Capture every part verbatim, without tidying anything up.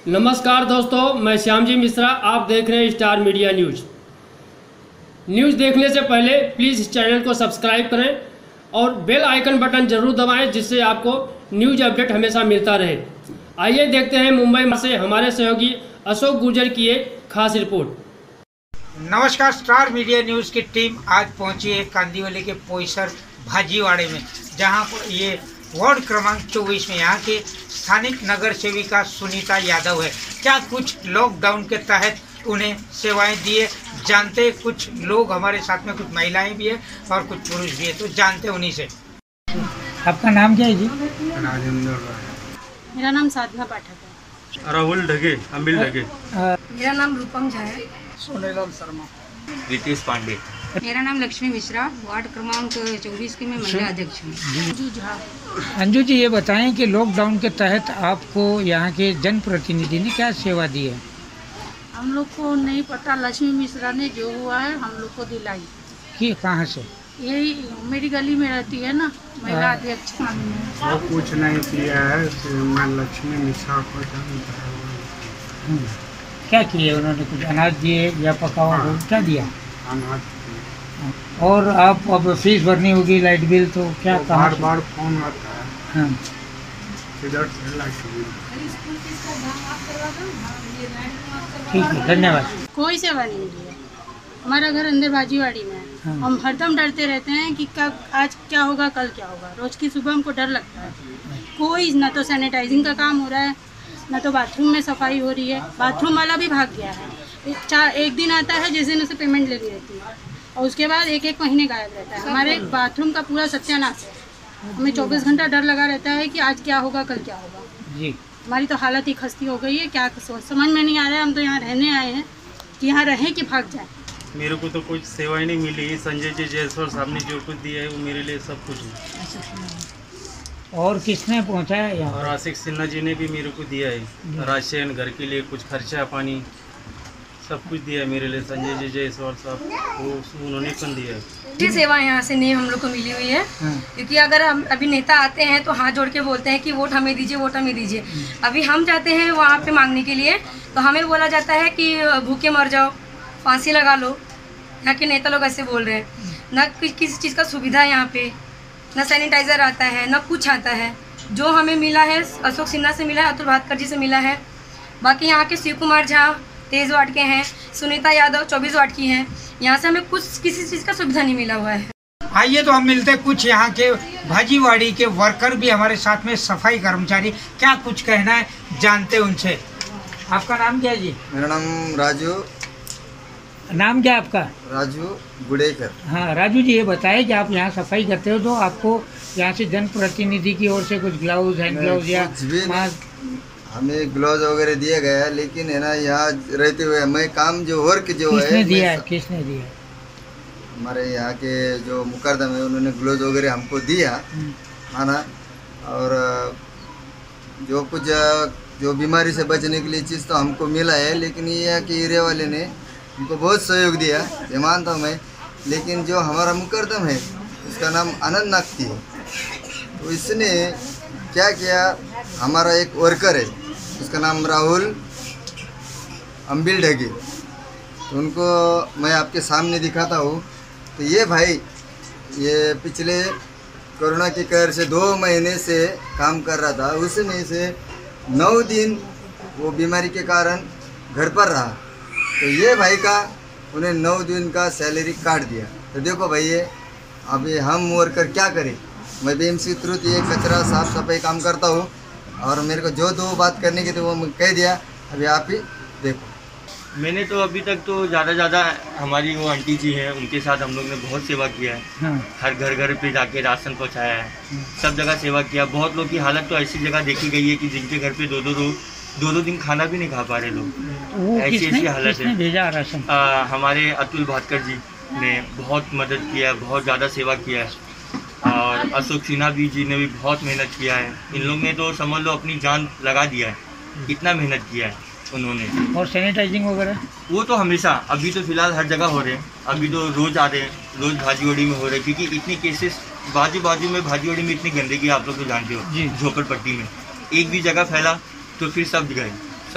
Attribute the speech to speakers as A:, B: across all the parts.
A: नमस्कार दोस्तों, मैं श्यामजी मिश्रा। आप देख रहे हैं स्टार मीडिया न्यूज़। न्यूज़ देखने से पहले प्लीज़ इस चैनल को सब्सक्राइब करें और बेल आइकन बटन जरूर दबाएं, जिससे आपको न्यूज़ अपडेट हमेशा मिलता रहे। आइए देखते हैं मुंबई से हमारे सहयोगी अशोक गुर्जर की एक खास रिपोर्ट।
B: नमस्कार, स्टार मीडिया न्यूज़ की टीम आज पहुंची है कांदिवली के पोईसर भाजीवाड़े में, जहां पर ये वार्ड क्रमांक चौबीस में यहाँ के स्थानिक नगर सेविका सुनीता यादव है। क्या कुछ लॉकडाउन के तहत उन्हें सेवाएं दिए जानते। कुछ लोग हमारे साथ में, कुछ महिलाएं भी है और कुछ पुरुष भी है, तो जानते उन्हीं से।
C: आपका नाम क्या है जी?
D: राजेंद्र।
E: मेरा नाम साधना पाठक है।
D: राहुल ढगे, अमिल ढगे।
E: मेरा नाम रूपम झा है।
B: सोनेलाल शर्मा।
D: रितेश पांडे।
E: मेरा नाम लक्ष्मी मिश्रा, वार्ड क्रमांक चौबीस की मैं महिला अध्यक्ष हूँ। अंजू झा।
C: अंजू जी, ये बताएं कि लॉकडाउन के तहत आपको यहाँ के जनप्रतिनिधि ने क्या सेवा दी है?
E: हम लोग को नहीं पता, लक्ष्मी मिश्रा ने जो हुआ है हम लोग को दिलाई।
C: कि कहाँ से?
E: यही मेरी गली में रहती है ना, महिला अध्यक्ष।
D: वो कुछ नहीं किया है, मैं लक्ष्मी मिश्रा को जानता हूँ।
C: क्या किए उन्होंने? कुछ अनाज दिए या पका हुआ
D: हाँ।
C: क्या दिया?
D: अनाज।
C: और आप अब फीस भरनी होगी, लाइट बिल, तो क्या
D: तो
C: कहाँ
D: बार
C: से?
D: बार फोन आता है।
C: हाँ।
D: इधर से लाइट बिल।
C: ठीक है, धन्यवाद।
E: कोई सेवा नहीं मिली है। हमारा घर अंदर भाजीवाड़ी में है।
C: हाँ।
E: हम हरदम डरते रहते हैं कि कब आज क्या होगा, कल क्या होगा। रोज की सुबह हमको डर लगता है। कोई ना तो सैनिटाइजिंग का काम हो रहा है, ना तो बाथरूम में सफाई हो रही है। बाथरूम वाला भी भाग गया है। एक चार एक दिन आता है जिस दिन उसे पेमेंट लेनी रहती है, और उसके बाद एक एक महीने गायब रहता है। हमारे बाथरूम का पूरा सत्यानाश है। हमें चौबीस घंटा डर लगा रहता है कि आज क्या होगा, कल क्या होगा
C: जी।
E: हमारी तो हालत ही खस्ती हो गई है। क्या सोच समझ में नहीं आ रहा है। हम तो यहाँ रहने आए हैं कि यहाँ रहें कि भाग जाएं।
D: मेरे को तो कुछ सेवा ही नहीं मिली। संजय जी जयसवाल साहब ने जो कुछ दिया है वो मेरे लिए सब कुछ है।
C: और किसने पहुँचाया यहाँ?
D: और आशिक सिन्हा जी ने भी मेरे को दिया है राशन, घर के लिए कुछ खर्चा पानी सब कुछ दिया है मेरे लिए। संजय जी जयसवाल साहब वो उन्होंने कौन दिया है।
F: जी सेवा यहाँ से नहीं हम लोग को मिली हुई है।
C: हाँ।
F: क्योंकि अगर हम अभी नेता आते हैं तो हाथ जोड़ के बोलते हैं कि वोट हमें दीजिए, वोट हमें दीजिए। अभी हम जाते हैं वहाँ पे मांगने के लिए तो हमें बोला जाता है कि भूखे मर जाओ, फांसी लगा लो। यहाँ के नेता लोग ऐसे बोल रहे हैं। ना कि, किसी चीज़ का सुविधा यहाँ पे, ना सैनिटाइज़र आता है, ना कुछ आता है। जो हमें मिला है अशोक सिन्हा से मिला है, अतुल भातकर जी से मिला है। बाकी यहाँ के शिव कुमार झा तेईस वार्ड के हैं, सुनीता यादव चौबीस वार्ड की हैं। यहाँ से हमें कुछ किसी चीज़ का सुविधा नहीं मिला हुआ है।
B: आइए तो हम मिलते हैं कुछ यहाँ के भाजीवाड़ी के वर्कर भी हमारे साथ में, सफाई कर्मचारी। क्या कुछ कहना है जानते उनसे।
C: आपका नाम क्या है जी?
G: मेरा नाम राजू
C: नाम क्या है आपका?
G: राजू गुड़ेकर।
C: हाँ राजू जी, ये बताएं कि आप यहाँ सफाई करते हो तो आपको यहाँ से जनप्रतिनिधि की ओर से कुछ ग्लव्स, हैंड ग्लव्स या
G: कुछ भी नहीं।
C: मास्क?
G: हमें ग्लव्स वगैरह दिया गया है, लेकिन है ना यहाँ रहते हुए मैं काम जो वर्क जो है
C: किसने दिया है?
G: मैं-
C: किसने दिया?
G: हमारे यहाँ के जो मुकर्दम है उन्होंने ग्लव्स वगैरह हमको दिया है ना। और जो कुछ जो बीमारी से बचने के लिए चीज़ तो हमको मिला है, लेकिन ये है कि एरिया वाले ने हमको बहुत सहयोग दिया, ये मानता हूँ मैं। लेकिन जो हमारा मुकर्दम है उसका नाम आनंद नागती है, तो इसने क्या किया, हमारा एक वर्कर है उसका नाम राहुल अम्बिल ढगे, तो उनको मैं आपके सामने दिखाता हूँ। तो ये भाई ये पिछले कोरोना के कहर से दो महीने से काम कर रहा था। उसमें से नौ दिन वो बीमारी के कारण घर पर रहा, तो ये भाई का उन्हें नौ दिन का सैलरी काट दिया। तो देखो भाई, ये अभी हम वर्कर क्या करें। मैं बीएमसी थ्रू ये कचरा साफ सफाई काम करता हूँ, और मेरे को जो दो बात करने की थी वो मैं कह दिया। अभी आप ही देखो।
H: मैंने तो अभी तक तो ज़्यादा ज़्यादा हमारी वो आंटी जी हैं उनके साथ हम लोग ने बहुत सेवा किया है।
C: हाँ।
H: हर घर घर पे जाके राशन पहुंचाया है, सब जगह सेवा किया। बहुत लोग की हालत तो ऐसी जगह देखी गई है कि जिनके घर पे दो दो रोज दो दो दिन खाना भी नहीं खा पा रहे लोग।
C: वो
H: ऐसी
C: किसने,
H: ऐसी हालत
C: किसने
H: है।
C: भेजा राशन?
H: आ, हमारे अतुल भातकर जी ने बहुत मदद किया है, बहुत ज़्यादा सेवा किया है। और अशोक सिन्हा भी जी ने भी बहुत मेहनत किया है। इन लोग ने तो समझ लो अपनी जान लगा दिया है, इतना मेहनत किया है उन्होंने।
C: और सैनिटाइजिंग वगैरह
H: वो तो हमेशा, अभी तो फिलहाल हर जगह हो रहे हैं। अभी तो रोज़ आ रहे हैं, रोज़ भाजीवाड़ी में हो रहे हैं, क्योंकि इतनी केसेस बाजू बाजू में भाजीवाड़ी में इतनी गंदगी आप लोग तो जानते हो, झोपड़पट्टी में एक भी जगह फैला तो फिर सब गए,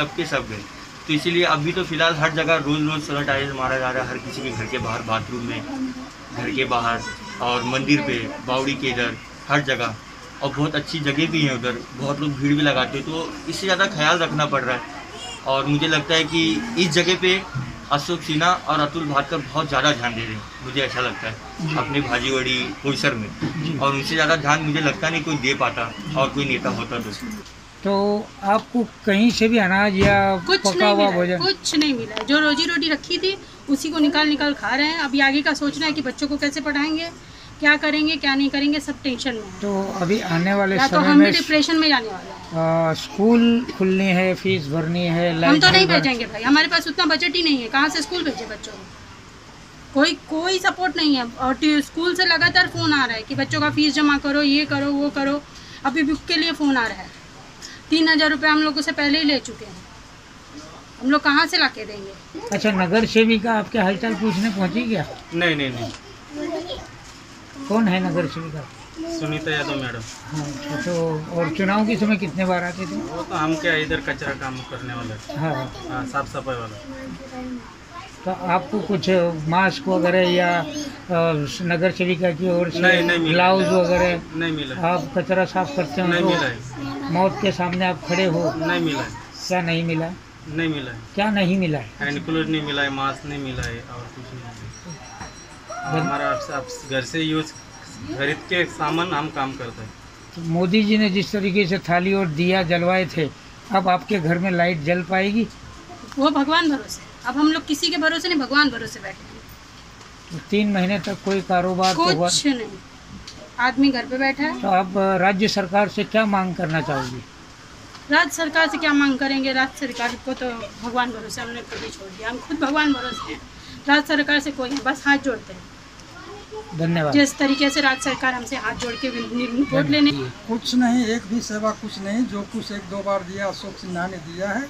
H: सबके सब गए। तो इसीलिए अभी तो फिलहाल हर जगह रोज़ रोज़ सैनिटाइजर मारा जा रहा है, हर किसी के घर के बाहर, बाथरूम में, घर के बाहर और मंदिर पे, बावड़ी के इधर, हर जगह। और बहुत अच्छी जगह भी है उधर, बहुत लोग भीड़ भी लगाते हैं, तो इससे ज़्यादा ख्याल रखना पड़ रहा है। और मुझे लगता है कि इस जगह पे अशोक सिन्हा और अतुल भाटकर बहुत ज़्यादा ध्यान दे रहे हैं, मुझे ऐसा लगता है अपने भाजीवाड़ी बोईसर में। और उनसे ज़्यादा ध्यान मुझे लगता नहीं कोई दे पाता और कोई नेता होता तो।
C: तो आपको कहीं से भी अनाज या
E: कुछ
C: पका
E: नहीं
C: हुआ
E: मिला,
C: भोजन?
E: कुछ नहीं मिला। जो रोजी रोटी रखी थी उसी को निकाल निकाल खा रहे हैं। अभी आगे का सोचना है कि बच्चों को कैसे पढ़ाएंगे, क्या करेंगे, क्या नहीं करेंगे, सब टेंशन में है।
C: तो अभी आने वाले
E: या तो
C: समय
E: हम भी
C: में
E: डिप्रेशन में जाने वाले हैं।
C: आ, स्कूल खुलनी है, फीस भरनी है,
E: हम
C: लाइट
E: तो नहीं
C: बिल भर-
E: भेजेंगे भाई, हमारे पास उतना बजट ही नहीं है, कहाँ से स्कूल भेजे बच्चों को। कोई कोई सपोर्ट नहीं है। और ट्यू- स्कूल से लगातार फ़ोन आ रहा है कि बच्चों का फीस जमा करो, ये करो, वो करो। अभी बुक के लिए फ़ोन आ रहा है, तीन हज़ार रुपये हम लोगों से पहले ही ले चुके हैं। हम लोग कहाँ से ला के देंगे?
C: अच्छा, नगर सेविका आपके हालचाल पूछने पहुंची क्या?
D: नहीं नहीं नहीं,
C: कौन है नगर सेविका?
D: सुनीता यादव मैडम।
C: हाँ, तो और चुनाव के समय कितने बार आते थे?
D: वो तो हम क्या इधर कचरा काम करने वाला है,
C: हाँ,
D: हाँ, साफ सफाई वाला।
C: तो आपको कुछ मास्क वगैरह या अ, नगर सेविका की ओर से
D: नहीं, नहीं मिला।
C: ग्लाउज वगैरह?
D: नहीं मिला,
C: आप कचरा साफ करते हो
D: नहीं मिला
C: तो
D: है,
C: मौत के सामने आप खड़े हो,
D: नहीं मिला है,
C: क्या नहीं मिला?
D: नहीं मिला है।
C: क्या नहीं मिला है?
D: हैंड ग्लोव नहीं मिला है, मास्क नहीं मिला है और कुछ नहीं मिला है। हमारा आप, आप घर से यूज खरीद के सामान हम काम करते हैं।
C: तो मोदी जी ने जिस तरीके से थाली और दिया जलवाए थे, अब आपके घर में लाइट जल पाएगी?
E: वो भगवान भरोसे। अब हम लोग किसी के भरोसे नहीं, भगवान भरोसे बैठे हैं।
C: तो तीन महीने तक कोई कारोबार तो हुआ?
E: कुछ नहीं, आदमी घर पे बैठा है।
C: तो आप अ, राज्य सरकार से क्या मांग करना चाहोगी?
E: राज्य सरकार से क्या मांग करेंगे? राज्य सरकार को तो भगवान भरोसे हमने कभी छोड़ दिया। हम खुद भगवान भरोसे हैं, राज्य सरकार से कोई नहीं, बस हाथ जोड़ते हैं।
C: धन्यवाद।
E: जिस तरीके से राज्य सरकार हमसे हाथ जोड़ के वोट लेने।
I: कुछ नहीं, एक भी सेवा कुछ नहीं। जो कुछ एक दो बार दिया अशोक सिन्हा ने दिया है,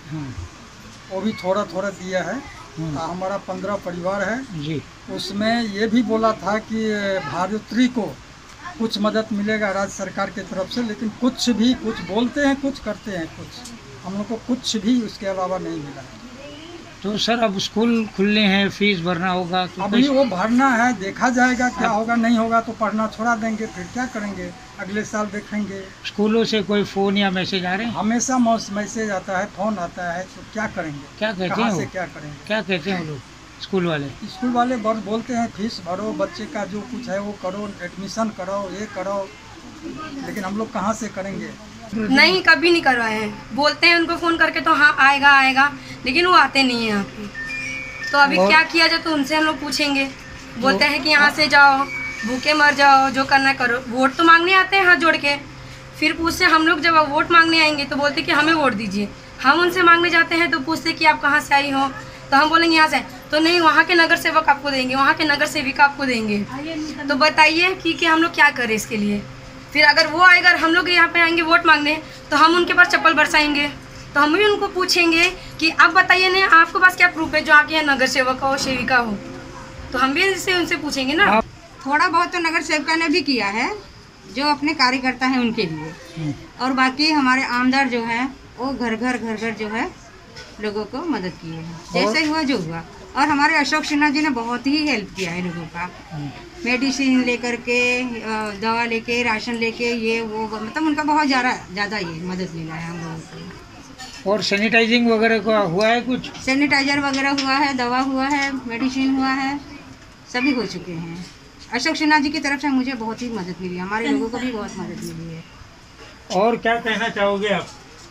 I: वो भी थोड़ा थोड़ा दिया है। हमारा पंद्रह परिवार है
C: जी,
I: उसमें ये भी बोला था कि भारोत्री को कुछ मदद मिलेगा राज्य सरकार की तरफ से, लेकिन कुछ भी, कुछ बोलते हैं कुछ करते हैं कुछ, हम लोग को कुछ भी उसके अलावा नहीं मिला।
C: तो सर अब स्कूल खुलने हैं, फीस भरना होगा तो
I: अभी
C: कैसे-
I: वो भरना है, देखा जाएगा क्या होगा, नहीं होगा तो पढ़ना छोड़ा देंगे, फिर क्या करेंगे, अगले साल देखेंगे।
C: स्कूलों से कोई फोन या मैसेज आ रहे हैं?
I: हमेशा मैसेज आता है, फोन आता है, तो क्या करेंगे,
C: क्या कहते
I: कहाँ
C: हैं
I: से
C: वो?
I: क्या करेंगे।
C: क्या कहते हैं वो लोग स्कूल वाले?
I: स्कूल वाले बस बोलते हैं फीस भरो, बच्चे का जो कुछ है वो करो, एडमिशन करो, ये करो, लेकिन हम लोग कहाँ से करेंगे।
F: नहीं, कभी नहीं करवाए हैं। बोलते हैं उनको फ़ोन करके तो हाँ आएगा आएगा, लेकिन वो आते नहीं हैं यहाँ पे। तो अभी
C: और-
F: क्या किया जाए तो उनसे हम लोग पूछेंगे। बोलते हैं कि यहाँ से जाओ, भूखे मर जाओ, जो करना है करो। वोट तो मांगने आते हैं हाथ जोड़ के, फिर पूछते हम लोग जब वोट मांगने आएंगे तो बोलते कि हमें वोट दीजिए। हम उनसे मांगने जाते हैं तो पूछते कि आप कहाँ से आई हो, तो हम बोलेंगे यहाँ से, तो नहीं वहाँ के नगर सेवक आपको देंगे, वहाँ के नगर सेविका आपको देंगे। तो बताइए कि, कि हम लोग क्या करें इसके लिए। फिर अगर वो आएगा, हम लोग यहाँ पे आएंगे वोट मांगने, तो हम उनके पास चप्पल बरसाएंगे। तो हम भी उनको पूछेंगे कि आप बताइए ना, आपके पास क्या प्रूफ है जो आपके यहाँ नगर सेवक हो, सेविका हो। तो हम भी इससे उनसे पूछेंगे ना।
J: थोड़ा बहुत तो नगर सेविका ने भी किया है, जो अपने कार्यकर्ता हैं उनके लिए, और बाकी हमारे आमदार जो है वो घर घर घर घर जो है लोगों को मदद किए हैं, जैसे हुआ जो हुआ। और हमारे अशोक सिन्हा जी ने बहुत ही हेल्प किया है लोगों का, मेडिसिन लेकर के, दवा लेके, राशन लेके, ये वो, मतलब उनका बहुत ज़्यादा ज़्यादा ये मदद मिला है हम लोगों को।
C: और सैनिटाइजिंग वगैरह का हुआ है कुछ?
J: सैनिटाइजर वगैरह हुआ है, दवा हुआ है, मेडिसिन हुआ है, सभी हो चुके हैं। अशोक सिन्हा जी की तरफ से मुझे बहुत ही मदद मिली, हमारे लोगों को भी बहुत मदद मिली है।
C: और क्या कहना चाहोगे आप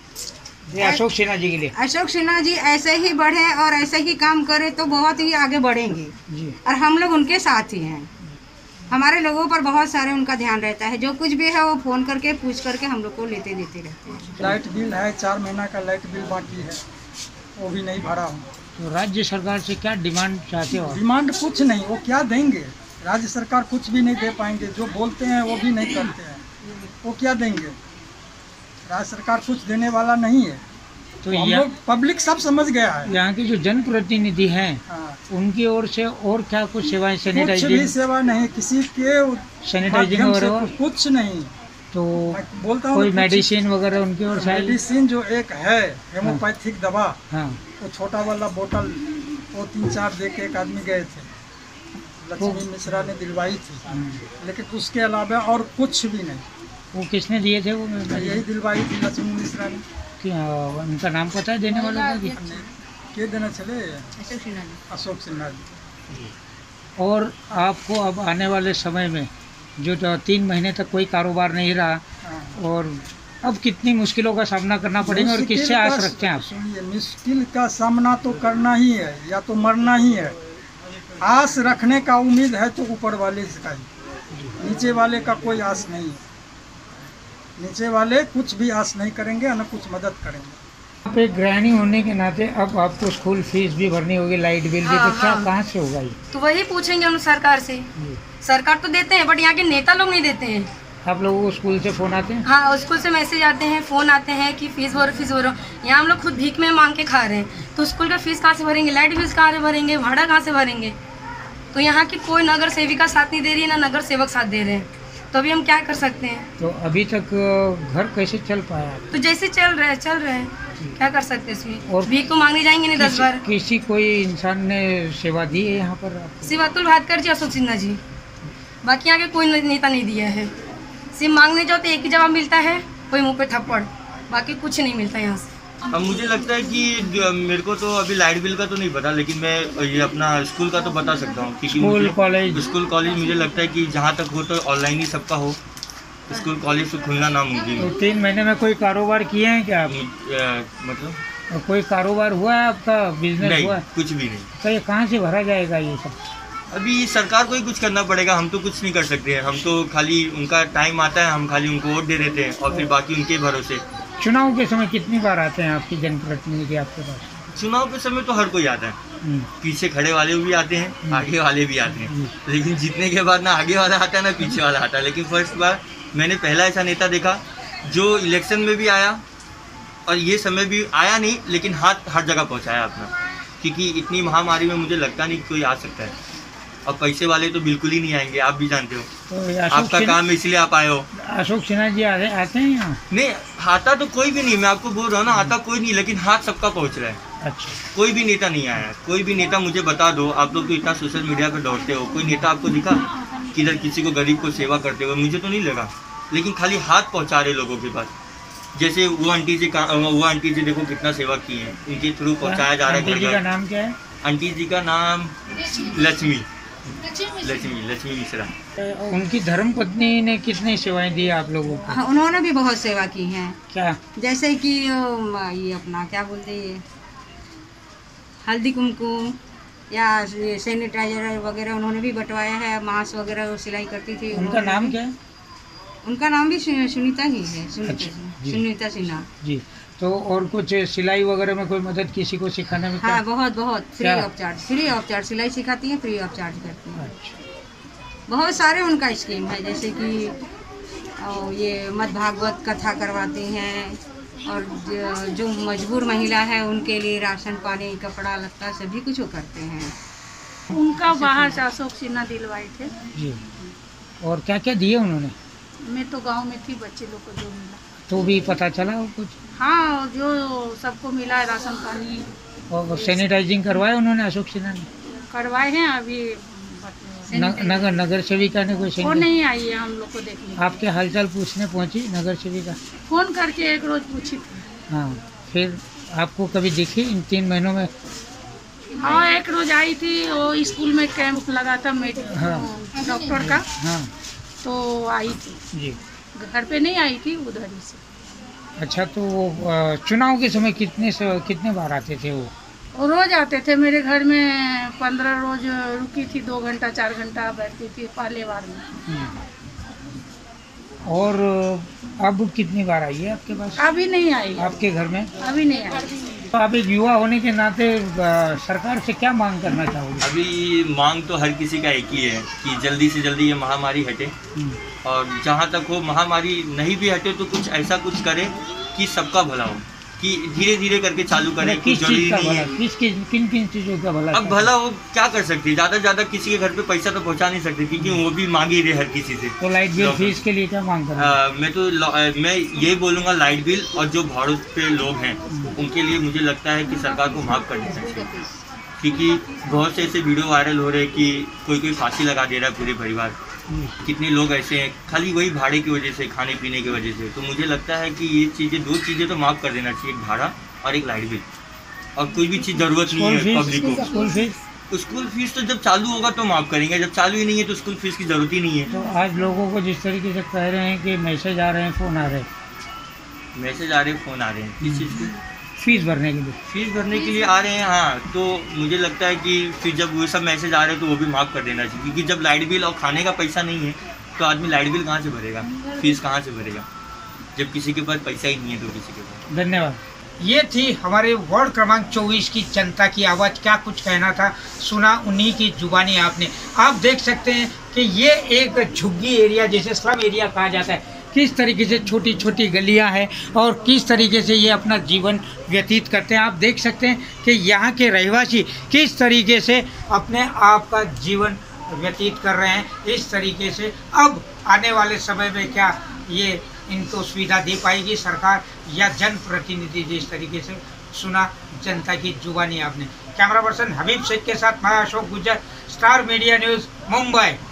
C: ये अशोक सिन्हा जी के लिए?
J: अशोक सिन्हा जी ऐसे ही बढ़े और ऐसे ही काम करे तो बहुत ही आगे बढ़ेंगे
C: जी।
J: और हम लोग उनके साथ ही हैं। हमारे लोगों पर बहुत सारे उनका ध्यान रहता है, जो कुछ भी है वो फ़ोन करके पूछ करके हम लोग को लेते देते रहते हैं।
I: लाइट बिल है, चार महीना का लाइट बिल बाकी है, वो भी नहीं भरा हूँ।
C: तो राज्य सरकार से क्या डिमांड चाहते हो?
I: डिमांड कुछ नहीं, वो क्या देंगे, राज्य सरकार कुछ भी नहीं दे पाएंगे, जो बोलते हैं वो भी नहीं करते हैं, वो क्या देंगे। राज्य सरकार कुछ देने वाला नहीं है,
C: तो
I: हम लोग पब्लिक सब समझ गया है।
C: यहाँ के जो जनप्रतिनिधि हैं
I: हाँ।
C: उनकी ओर से और क्या कुछ सेवाएं,
I: कुछ भी
C: सैनिटाइजिंग
I: सेवा नहीं, किसी के
C: सैनिटाइजिंग
I: माध्यम से
C: वगैरह?
I: कुछ नहीं, तो बोलता हूँ
C: कोई मेडिसिन वगैरह उनकी ओर से?
I: मेडिसिन जो एक है हेमोपैथिक दवा,
C: हाँ
I: वो छोटा वाला बोतल वो तीन चार दे के एक आदमी गए थे, लक्ष्मी मिश्रा ने दिलवाई थी, लेकिन उसके अलावा और कुछ भी नहीं।
C: वो किसने दिए थे? वो
I: यही दिलवाई थी लक्ष्मी मिश्रा ने।
C: क्या उनका नाम पता है देने वाले का?
I: के देना चले? अशोक सिन्हा जी।
C: और आपको अब आने वाले समय में जो जो तीन महीने तक कोई कारोबार नहीं रहा, और अब कितनी मुश्किलों का सामना करना पड़ेगा और किससे आस रखते हैं आप?
I: सुनिए, मुश्किल का सामना तो करना ही है या तो मरना ही है। आस रखने का उम्मीद है तो ऊपर वाले का ही, नीचे वाले का कोई आस नहीं। नीचे वाले कुछ भी आस नहीं करेंगे और न कुछ मदद करेंगे।
C: आप एक गृहिणी होने के नाते अब आपको स्कूल फीस भी भरनी होगी, लाइट बिल भी,
F: हाँ,
C: तो क्या
F: हाँ।
C: कहाँ से होगा ये?
F: तो वही पूछेंगे हम सरकार से। सरकार तो देते हैं बट यहाँ के नेता लोग नहीं देते हैं।
C: आप लोगों को स्कूल से फ़ोन आते हैं?
F: हाँ, स्कूल से मैसेज आते हैं, फ़ोन आते हैं कि फीस भरो फीस भरो। यहाँ हम लोग खुद भीख में मांग के खा रहे हैं, तो स्कूल का फीस कहाँ से भरेंगे, लाइट फीस कहाँ से भरेंगे, भाड़ा कहाँ से भरेंगे? तो यहाँ की कोई नगर सेविका साथ नहीं दे रही है, ना नगर सेवक साथ दे रहे हैं, तो अभी हम क्या कर सकते हैं?
C: तो अभी तक घर कैसे चल पाया?
F: तो जैसे चल रहे हैं चल रहे हैं, क्या कर सकते हैं इसमें?
C: और
F: भीख तो मांगने जाएंगे नहीं दस बार।
C: किसी कोई इंसान ने सेवा दी है यहाँ पर?
F: सिर्फ अतुल भाटकर जी, अशोक सिन्हा जी, बाकी यहाँ के कोई नेता नहीं दिया है। सिर्फ मांगने जाओ तो एक ही जवाब मिलता है, कोई मुंह पे थप्पड़, बाकी कुछ नहीं मिलता यहाँ से।
H: अब मुझे लगता है कि मेरे को तो अभी लाइट बिल का तो नहीं पता, लेकिन मैं ये अपना स्कूल का तो बता सकता हूँ, क्योंकि
C: स्कूल कॉलेज
H: स्कूल कॉलेज मुझे लगता है कि जहाँ तक हो तो ऑनलाइन ही सबका हो, स्कूल कॉलेज तो खुलना नामुमकिन
C: तो
H: है।
C: तीन महीने में कोई कारोबार किए हैं क्या आप?
H: मतलब
C: कोई कारोबार हुआ है आपका, बिजनेस
H: नहीं,
C: हुआ है?
H: कुछ भी नहीं।
C: तो ये कहाँ से भरा जाएगा ये सब?
H: अभी सरकार को ही कुछ करना पड़ेगा, हम तो कुछ नहीं कर सकते हैं। हम तो खाली उनका टाइम आता है, हम खाली उनको वोट दे देते हैं और फिर बाकी उनके भरोसे।
C: चुनाव के समय कितनी बार आते हैं आपकी जनप्रतिनिधि आपके पास?
H: चुनाव के समय तो हर कोई आता है, पीछे खड़े वाले भी आते हैं, आगे वाले भी आते हैं, लेकिन जीतने के बाद ना आगे वाला आता है ना पीछे वाला आता है। लेकिन फर्स्ट बार मैंने पहला ऐसा नेता देखा जो इलेक्शन में भी आया और ये समय भी आया नहीं, लेकिन हाथ हर जगह पहुंचाया अपना, क्योंकि इतनी महामारी में मुझे लगता नहीं कोई आ सकता है। और पैसे वाले तो बिल्कुल ही नहीं आएंगे, आप भी जानते हो।
C: तो
H: आपका काम है इसलिए आप आए हो।
C: अशोक सिन्हा जी आते आते हैं यहाँ?
H: नहीं, आता तो कोई भी नहीं, मैं आपको बोल रहा हूँ ना, आता कोई नहीं, लेकिन हाथ सबका पहुँच रहा है।
C: अच्छा,
H: कोई भी नेता नहीं आया, कोई भी नेता मुझे बता दो। आप लोग तो इतना सोशल मीडिया पे दौड़ते हो, कोई नेता आपको दिखा किधर किसी को गरीब को सेवा करते हुए? मुझे तो नहीं लगा, लेकिन खाली हाथ पहुंचा रहे लोगों के पास। जैसे वो आंटी जी का वो आंटी जी देखो कितना सेवा की है, उनके थ्रू पहुंचाया जा रहा है।
C: आंटी जी का नाम क्या है?
H: आंटी जी का नाम लक्ष्मी लक्ष्मी लक्ष्मी मिश्रा।
C: उनकी धर्म पत्नी ने कितनी सेवाएं दी आप लोगों को?
J: हाँ, उन्होंने भी बहुत सेवा की है।
C: क्या?
J: जैसे कि ये अपना क्या बोलते हैं, हल्दी कुमकुम या ये सैनिटाइजर वगैरह उन्होंने भी बंटवाया है, मास्क वगैरह सिलाई करती थी।
C: उनका नाम क्या है?
J: उनका नाम भी सु- सुनीता ही है, सुनीता
C: अच्छा, जी।
J: सुनीता सिन्हा
C: जी। तो और कुछ सिलाई वगैरह में कोई मदद किसी को सिखाने में?
J: हाँ,
C: क्या?
J: बहुत बहुत फ्री
C: क्या?
J: Of charge free of charge सिलाई सिखाती हैं, फ्री ऑफ चार्ज करती हैं।
C: अच्छा।
J: बहुत सारे उनका स्कीम है, जैसे कि और ये मद भागवत कथा करवाती हैं, और जो- जो मजबूर महिला है उनके लिए राशन पानी कपड़ा लत्ता सभी कुछ वो करते हैं।
E: उनका बाहर से अशोक सिन्हा दिलवाए थे।
C: जी। और क्या क्या दिए उन्होंने?
E: मैं तो गांव में थी, बच्चे लोग को जो मिला
C: तो भी पता चला हो कुछ?
E: हाँ, जो सबको मिला राशन पानी
C: और सैनिटाइजिंग करवाया उन्होंने अशोक सिन्हा ने?
E: करवाए हैं। अभी
C: न- नगर नगर सेविका ने कोई
E: वो
C: सैनिटाइज?
E: नहीं आई है हम लोग को देखने।
C: आपके हालचाल पूछने पहुंची नगर सेविका?
E: फोन करके एक रोज पूछी थी।
C: हाँ, फिर आपको कभी दिखी इन तीन महीनों में?
E: हाँ, एक रोज आई थी, वो स्कूल में कैंप लगा था मेडिकल
C: हाँ।
E: डॉक्टर का,
C: हाँ
E: तो आई थी।
C: जी।
E: घर पे नहीं आई थी, उधर ही से।
C: अच्छा, तो वो अ, चुनाव के समय कितने से कितने बार आते थे वो?
E: वो रोज आते थे मेरे घर में, पंद्रह रोज रुकी थी, दो घंटा चार घंटा बैठती थी पहले बार में।
C: और अब कितनी बार आई है आपके पास?
E: अभी नहीं आई।
C: आपके घर में
E: अभी नहीं आई।
C: तो आप एक युवा होने के नाते अ, सरकार से क्या मांग करना चाहोगे?
H: अभी मांग तो हर किसी का एक ही है कि जल्दी से जल्दी ये महामारी हटे, और जहाँ तक हो महामारी नहीं भी हटे तो कुछ ऐसा कुछ करे कि सबका भला हो। कि धीरे धीरे करके चालू करें, कुछ
C: किस
H: जरूरी
C: चीज़ का
H: नहीं
C: भला,
H: है।
C: किस किस किन किन चीज़ों का भला?
H: अब भला वो क्या कर सकते हैं, ज़्यादा से ज़्यादा किसी के घर पे पैसा तो पहुंचा नहीं सकते, क्योंकि वो भी मांग ही रहे हर किसी से।
C: तो लाइट बिल
H: लोग-
C: फीस के लिए क्या मांग कर रहे हैं?
H: आ, मैं तो लो- आ, मैं यही बोलूँगा लाइट बिल और जो भारत पे लोग हैं उनके लिए मुझे लगता है कि सरकार को माफ़ कर देना चाहिए, क्योंकि बहुत से ऐसे वीडियो वायरल हो रहे हैं कि कोई कोई फांसी लगा दे रहा है पूरे परिवार। कितने लोग ऐसे हैं खाली वही भाड़े की वजह से, खाने पीने की वजह से। तो मुझे लगता है कि ये चीज़ें, दो चीज़ें तो माफ़ कर देना चाहिए, एक भाड़ा और एक लाइट बिल। और कोई भी चीज़ ज़रूरत नहीं है पब्लिक को।
C: स्कूल फीस
H: स्कूल फीस तो जब चालू होगा तो माफ़ करेंगे, जब चालू ही नहीं है तो स्कूल फीस की ज़रूरत ही नहीं है।
C: तो आज लोगों को जिस तरीके से कह रहे हैं कि मैसेज आ रहे हैं, फ़ोन आ रहे हैं
H: मैसेज आ रहे हैं, फ़ोन आ रहे हैं, किस चीज़ की?
C: फीस भरने के लिए,
H: फीस भरने के लिए आ रहे हैं। हाँ, तो मुझे लगता है कि फिर जब वो सब मैसेज आ रहे हैं तो वो भी माफ़ कर देना चाहिए, क्योंकि जब लाइट बिल और खाने का पैसा नहीं है तो आदमी लाइट बिल कहाँ से भरेगा, फीस कहाँ से भरेगा, जब किसी के पास पैसा ही नहीं है तो किसी के पास।
C: धन्यवाद।
B: ये थी हमारे वार्ड क्रमांक चौबीस की जनता की आवाज़। क्या कुछ कहना था सुना उन्हीं की जुबानी आपने। आप देख सकते हैं कि ये एक झुग्गी एरिया, जैसे स्लम एरिया कहा जाता है, किस तरीके से छोटी छोटी गलियां हैं और किस तरीके से ये अपना जीवन व्यतीत करते हैं। आप देख सकते हैं कि यहाँ के रहवासी किस तरीके से अपने आप का जीवन व्यतीत कर रहे हैं। इस तरीके से अब आने वाले समय में क्या ये इनको सुविधा दे पाएगी सरकार या जनप्रतिनिधि? जिस तरीके से सुना जनता की जुबानी आपने। कैमरा पर्सन हबीब शेख के साथ मैं Ashok Gujjar, Star Media News, Mumbai.